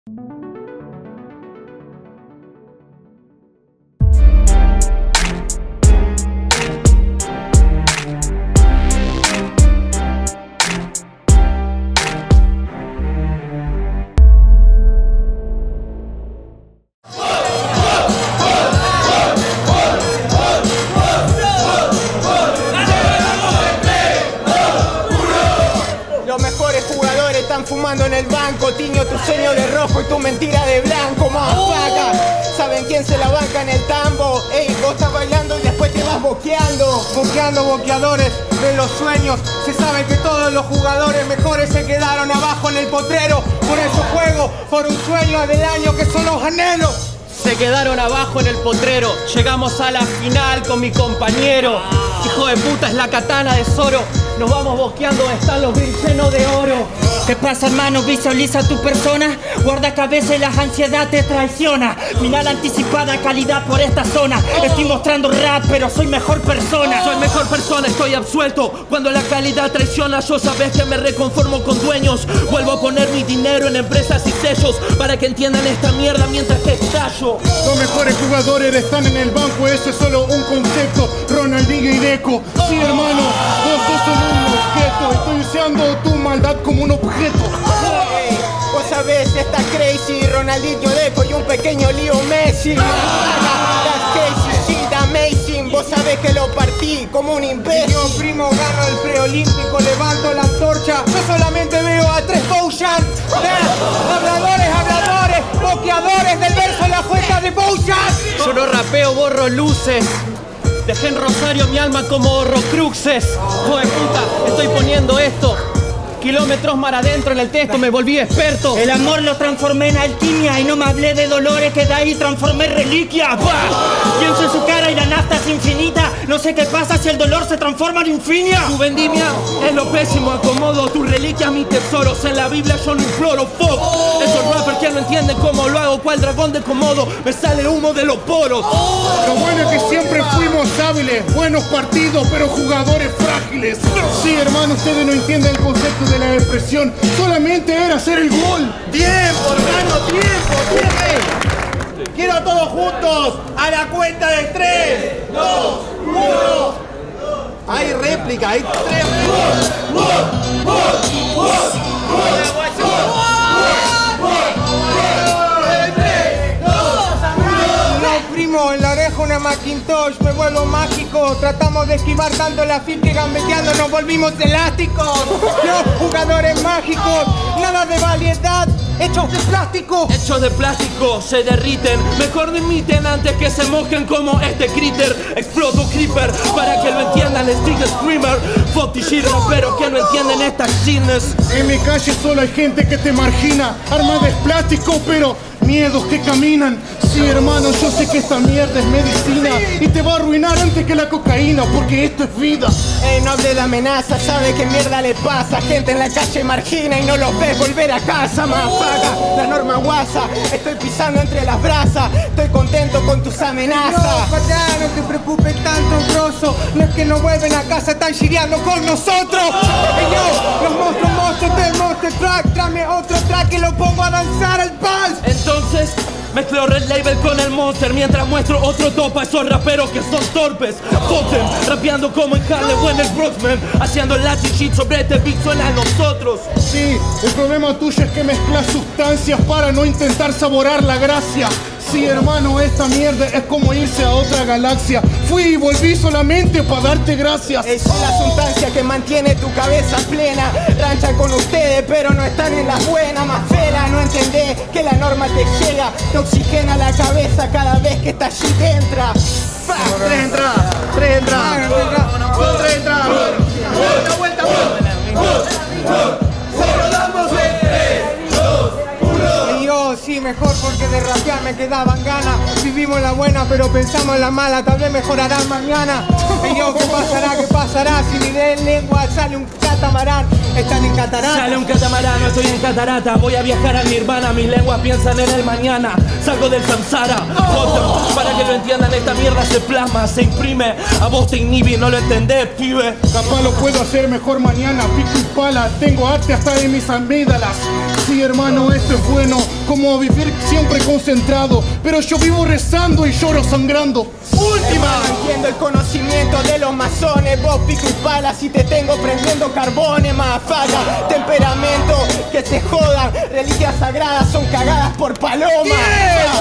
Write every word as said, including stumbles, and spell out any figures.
Fumando en el banco, tiño tu sueño de rojo y tu mentira de blanco, motherfucker. ¿Saben quién se la banca en el tambo? Ey, vos estás bailando y después te vas boqueando. Boqueando boqueadores de los sueños. Se sabe que todos los jugadores mejores se quedaron abajo en el potrero. Por eso juego por un sueño del año que son los anhelos. Se quedaron abajo en el potrero. Llegamos a la final con mi compañero. Hijo de puta, es la katana de Zoro. Nos vamos bosqueando, están los grills llenos de oro. ¿Qué pasa, hermano? Visualiza tu persona. Guarda que a veces la ansiedad te traiciona. Final anticipada, calidad por esta zona. Estoy mostrando rap, pero soy mejor persona. Soy mejor persona, estoy absuelto. Cuando la calidad traiciona, yo sabes que me reconformo con dueños. Vuelvo a poner mi dinero en empresas y sellos para que entiendan esta mierda mientras que estallo. Los mejores jugadores están en el banco, eso es solo un concepto. Ronaldinho y Deco. Sí, hermano, vos sos solo un objeto. Estoy usando tu maldad como un objeto. Hey, vos sabés, está crazy, Ronaldinho, Deco y un pequeño lío Messi. That's crazy, shit, amazing. Vos sabés que lo partí como un imbécil. Yo, primo, gano el preolímpico, levanto la antorcha. Yo solamente veo a tres Bojan. Habladores, habladores, boqueadores del verso en la jueza de Bojan. Yo no rapeo, borro luces. Dejé en Rosario mi alma como horrocruxes. Joder puta, estoy poniendo esto. Kilómetros mar adentro en el texto, me volví experto. El amor lo transformé en alquimia y no me hablé de dolores que de ahí transformé en reliquia. ¡Bah! Pienso en su cara y la nafta es infinita. No sé qué pasa si el dolor se transforma en infinia. Tu vendimia es lo pésimo, acomodo. Tu reliquia, mis tesoros. En la Biblia yo no imploro, fuck. Esos rappers que no entienden cómo lo hago. Cual dragón de Komodo, me sale humo de los poros. Lo bueno es que siempre fuimos hábiles. Buenos partidos, pero jugadores frágiles. Sí, hermano, ustedes no entienden el concepto de la depresión. Solamente era hacer el gol. Tiempo, hermano, tiempo, tiempo. Quiero todos juntos a la cuenta de tres, dos, uno. Hay réplica, hay tres. Primo, en la oreja una Macintosh, me vuelvo mágico. Tratamos de esquivar tanto la fil que gambeteando nos volvimos elásticos. Los jugadores mágicos, nada de variedad, hechos de plástico. Hechos de plástico, se derriten. Mejor dimiten antes que se mojen como este critter. Exploto creeper, para que lo entiendan, stick screamer. Fuck the shit, pero que no entienden estas shitness. En mi calle solo hay gente que te margina. Armas de plástico, pero miedos que caminan. Sí, hermano, yo sé que esta mierda es medicina y te va a arruinar antes que la cocaína, porque esto es vida. Ey, no hable de amenaza, sabe qué mierda le pasa. Gente en la calle margina y no los ves volver a casa, más paga la norma guasa. Estoy pisando entre las brasas, estoy contento con tus amenazas. No, patá, no te preocupes tanto, grosso. No es que no vuelven a casa, están chileando con nosotros. Ey, yo, los monstruos, monstruos del Monster Track. Tráeme otro track y lo pongo a danzar al vals. Entonces mezclo Red Label con el Monster mientras muestro otro top a esos raperos que son torpes. Fuck them, rapeando como en Harlem o en el Broxman, haciendo el Latin shit sobre este beat suena a nosotros. Sí, el problema tuyo es que mezclas sustancias para no intentar saborar la gracia. Sí, hermano, esta mierda es como irse a otra galaxia. Fui y volví solamente para darte gracias. Es la sustancia que mantiene tu cabeza plena. Ranchan con ustedes, pero no están en las buenas. Más fela, no entendés que la norma te llega. Te oxigena la cabeza cada vez que esta shit entra. Tres entradas, tres entradas, son tres entradas. Vuelta, vuelta, vuelta. Sí, mejor porque de rapear me quedaban ganas. Vivimos la buena pero pensamos en la mala. Tal vez mejorará mañana. Y yo, ¿qué pasará? ¿Qué pasará? Si ni de lengua sale un catamarán. Están en catarata. Sale un catamarán, no estoy en catarata. Voy a viajar a Nirvana, mis lenguas piensan en el mañana. Salgo del samsara, oh. Para que lo entiendan, esta mierda se plasma, se imprime. A vos te inhibe, no lo entendés, pibe. Capaz lo puedo hacer mejor mañana, pico y pala. Tengo arte hasta de mis amígdalas. Sí, hermano, esto es bueno, como vivir siempre concentrado, pero yo vivo rezando y lloro sangrando. ¡Última! Hermano, entiendo el conocimiento de los masones. Vos pico y pala si te tengo prendiendo carbones, mafalla. Temperamento, que se jodan. Reliquias sagradas son cagadas por palomas. ¡Tiempo!